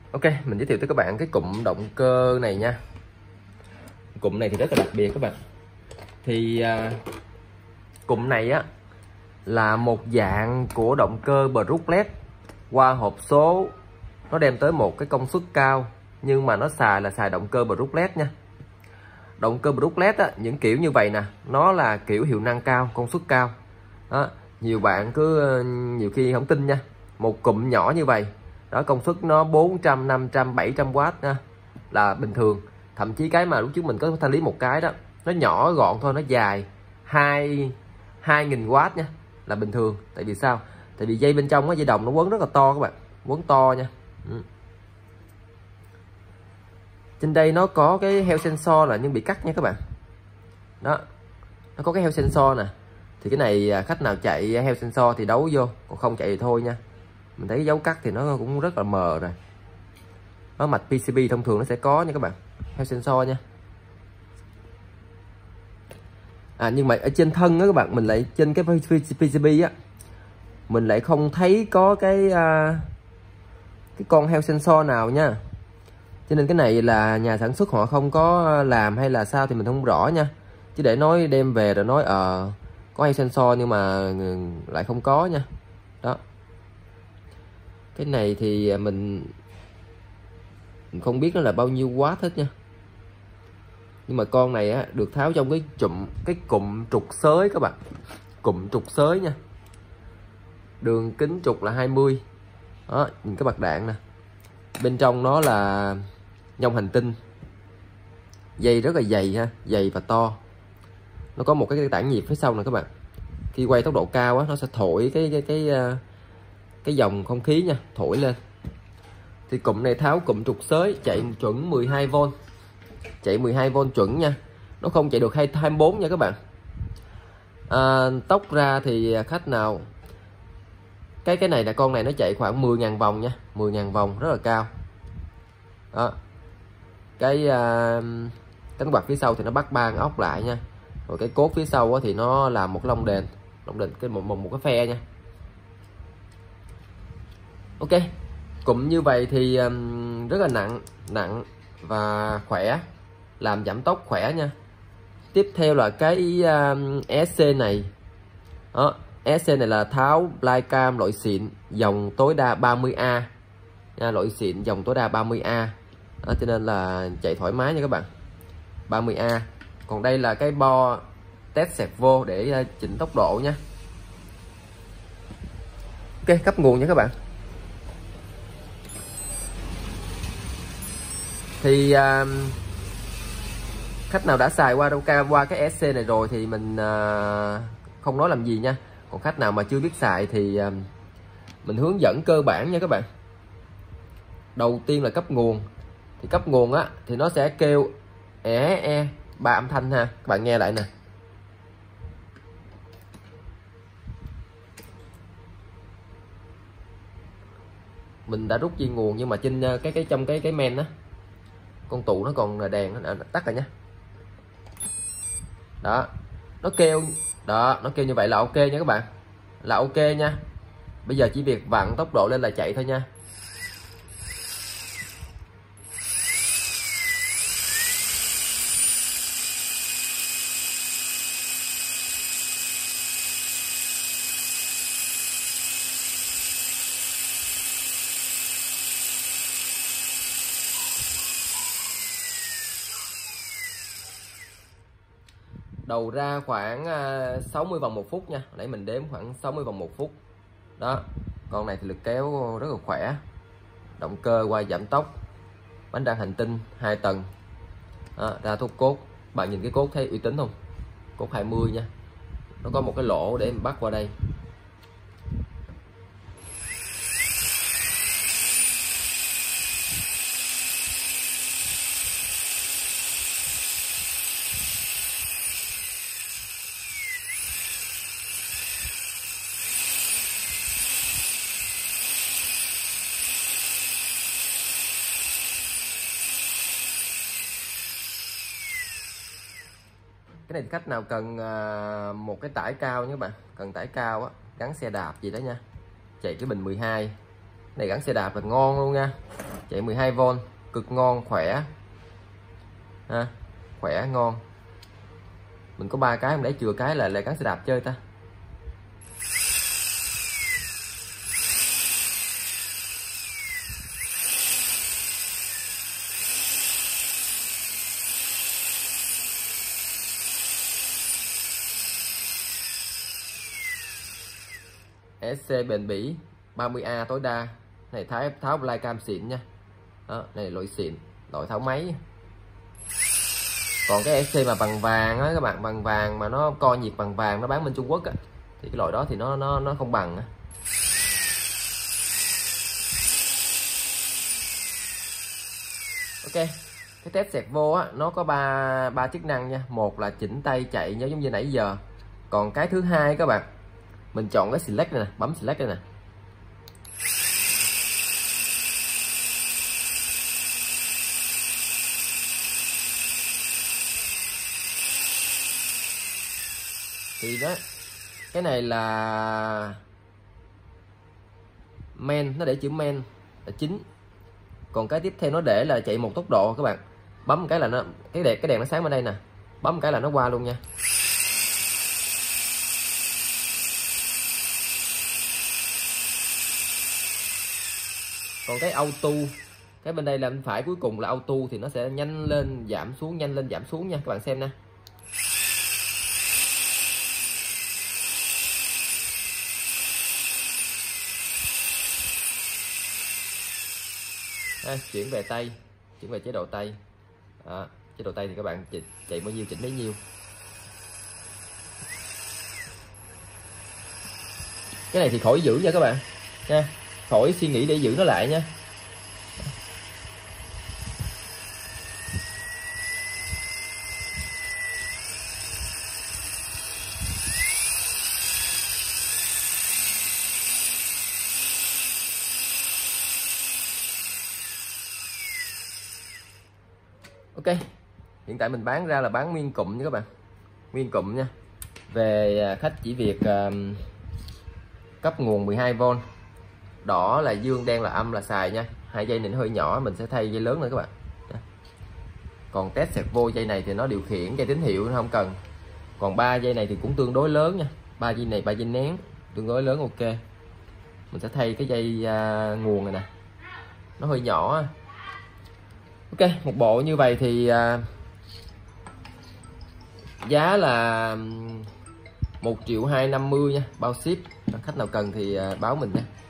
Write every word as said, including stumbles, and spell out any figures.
Ok, mình giới thiệu tới các bạn cái cụm động cơ này nha. Cụm này thì rất là đặc biệt các bạn. Thì à, cụm này á là một dạng của động cơ Brooklet qua hộp số. Nó đem tới một cái công suất cao, nhưng mà nó xài là xài động cơ Brooklet nha. Động cơ Brooklet á, những kiểu như vậy nè, nó là kiểu hiệu năng cao, công suất cao đó. Nhiều bạn cứ nhiều khi không tin nha, một cụm nhỏ như vậy đó, công suất nó bốn trăm, năm trăm, bảy trăm W nha, là bình thường. Thậm chí cái mà lúc trước mình có thanh lý một cái đó, nó nhỏ gọn thôi, nó dài hai hai nghìn W nha, là bình thường. Tại vì sao? Tại vì dây bên trong á, dây đồng nó quấn rất là to các bạn, quấn to nha. Ừ. Trên đây nó có cái heo sensor là nhưng bị cắt nha các bạn. Đó, nó có cái heo sensor nè. Thì cái này khách nào chạy heo sensor thì đấu vô, còn không chạy thì thôi nha. Mình thấy dấu cắt thì nó cũng rất là mờ rồi. Nó mạch pê xê bê thông thường nó sẽ có nha các bạn, heo sensor nha. À nhưng mà ở trên thân đó các bạn, mình lại trên cái pê xê bê á, mình lại không thấy có cái uh, cái con heo sensor nào nha. Cho nên cái này là nhà sản xuất họ không có làm hay là sao thì mình không rõ nha. Chứ để nói đem về rồi nói ờ uh, có heo sensor nhưng mà lại không có nha. Đó. Cái này thì mình, mình không biết nó là bao nhiêu watt hết nha. Nhưng mà con này á, được tháo trong cái chùm cái cụm trục xới các bạn. Cụm trục xới nha. Đường kính trục là hai mươi. Đó, nhìn cái bạc đạn nè. Bên trong nó là nhông hành tinh. Dây rất là dày ha, dày và to. Nó có một cái tản nhiệt phía sau nè các bạn. Khi quay tốc độ cao á, nó sẽ thổi cái cái cái cái, cái dòng không khí nha, thổi lên. Thì cụm này tháo cụm trục xới, chạy chuẩn mười hai vôn. Chạy mười hai vôn chuẩn nha. Nó không chạy được hai mươi bốn nha các bạn. À, tốc ra thì khách nào cái cái này là con này nó chạy khoảng mười nghìn vòng nha, mười nghìn vòng rất là cao. Đó. Cái uh, cánh quạt phía sau thì nó bắt ba ốc lại nha. Rồi cái cốt phía sau thì nó là một lông đền, lông đền cái một, một một cái phe nha. Ok, cụm như vậy thì um, rất là nặng, nặng và khỏe, làm giảm tốc khỏe nha. Tiếp theo là cái um, ét xê này. Đó, ét xê này là tháo Flycam loại xịn, dòng tối đa ba mươi A nha, loại xịn dòng tối đa ba mươi A. Đó, cho nên là chạy thoải mái nha các bạn, ba mươi A. Còn đây là cái bo test sạc vô để chỉnh tốc độ nha. Ok, cấp nguồn nha các bạn. Thì uh, khách nào đã xài qua đâu ca qua cái ét xê này rồi thì mình uh, không nói làm gì nha. Còn khách nào mà chưa biết xài thì uh, mình hướng dẫn cơ bản nha các bạn. Đầu tiên là cấp nguồn. Thì cấp nguồn á thì nó sẽ kêu é e ba âm thanh ha, các bạn nghe lại nè. Mình đã rút dây nguồn nhưng mà trên cái cái trong cái cái men á, con tụ nó còn đèn nó tắt rồi nhá. Đó, nó kêu đó, nó kêu như vậy là ok nha các bạn, là ok nha. Bây giờ chỉ việc vặn tốc độ lên là chạy thôi nha. Đầu ra khoảng sáu mươi vòng một phút nha. Nãy mình đếm khoảng sáu mươi vòng một phút. Đó. Con này thì lực kéo rất là khỏe. Động cơ qua giảm tốc. Bánh răng hành tinh hai tầng. Đó, ra thuốc cốt. Bạn nhìn cái cốt thấy uy tín không? Cốt hai mươi nha. Nó có một cái lỗ để mình bắt qua đây. Cái này thì khách nào cần à, một cái tải cao nhé các bạn, cần tải cao á, gắn xe đạp gì đó nha, chạy cái bình mười hai này gắn xe đạp là ngon luôn nha. chạy mười hai vôn, cực ngon, khỏe ha, khỏe ngon. Mình có ba cái, mình để chừa cái lại lại gắn xe đạp chơi ta. ét xê bền bỉ, ba mươi A tối đa. Này tháo tháo flycam xịn nha. Đó, này loại xịn, loại tháo máy. Còn cái ét xê mà bằng vàng á các bạn, bằng vàng mà nó co nhiệt bằng vàng, nó bán bên Trung Quốc á, thì cái loại đó thì nó nó nó không bằng á. Ok, cái test servo á nó có ba ba chức năng nha. Một là chỉnh tay chạy nhớ giống như nãy giờ. Còn cái thứ hai các bạn, mình chọn cái select này nè, bấm select đây nè. Thì đó, cái này là main, nó để chữ main là chính. Còn cái tiếp theo nó để là chạy một tốc độ các bạn. Bấm cái là nó cái đèn cái đèn nó sáng bên đây nè. Bấm cái là nó qua luôn nha. Còn cái auto, cái bên đây là bên phải cuối cùng là auto thì nó sẽ nhanh lên giảm xuống, nhanh lên giảm xuống nha các bạn xem nè. À, chuyển về tay, chuyển về chế độ tay. Đó, chế độ tay thì các bạn chạy, chạy bao nhiêu chỉnh bấy nhiêu. Cái này thì khỏi giữ nha các bạn nha, khỏi suy nghĩ để giữ nó lại nha. Ok, hiện tại mình bán ra là bán nguyên cụm nha các bạn, nguyên cụm nha. Về khách chỉ việc uh, cấp nguồn mười hai vôn, đỏ là dương, đen là âm là xài nha. Hai dây này nó hơi nhỏ, mình sẽ thay dây lớn nữa các bạn. Còn test servo dây này thì nó điều khiển dây tín hiệu nó không cần. Còn ba dây này thì cũng tương đối lớn nha, ba dây này ba dây nén tương đối lớn. Ok, mình sẽ thay cái dây uh, nguồn này nè, nó hơi nhỏ. Ok, một bộ như vậy thì uh, giá là một triệu hai trăm năm mươi nha, bao ship. Khách nào cần thì uh, báo mình nha.